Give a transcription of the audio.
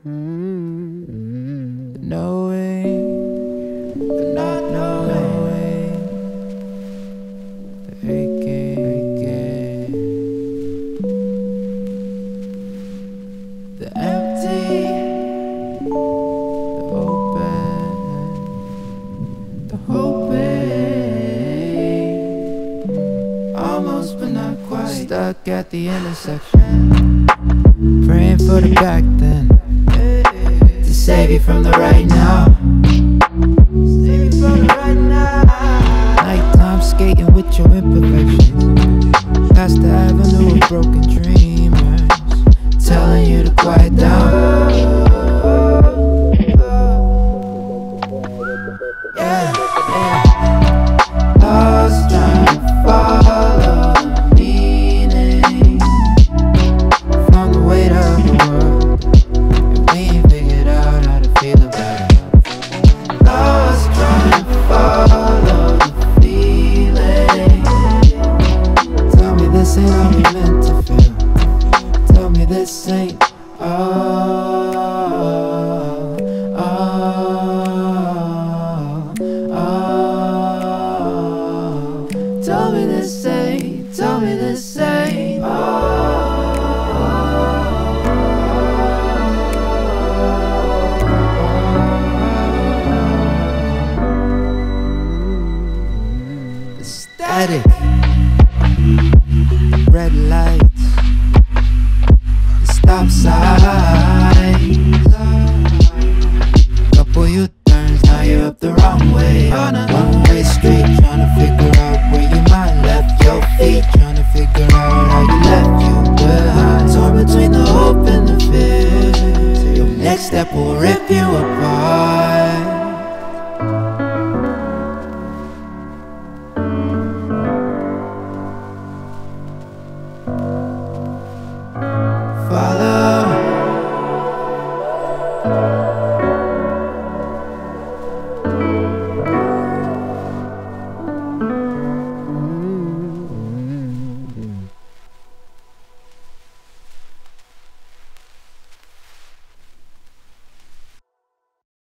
The knowing, the not knowing, the aching, the empty, the open, the hoping, almost but not quite, stuck at the intersection, praying for the back then, to save you from the right now. Save you from the right now. Nighttime skating with your imperfections, past the avenue of broken dreamers, telling you to quiet down. Yeah, yeah. Lost trying to follow the meaning from the weight of the world, and we ain't figured out how to feel about it. Lost trying to follow the feeling. Tell me this ain't how we meant to feel. Tell me this ain't tell me this ain't, tell me this ain't the static, red lights, the stop signs, couple U-turns, now you're up the wrong way on a one-way street, trying to figure out where your mind left your feet, trying to figure out how you left you behind, torn between the hope and the fear, so your next step will rip you apart. Follow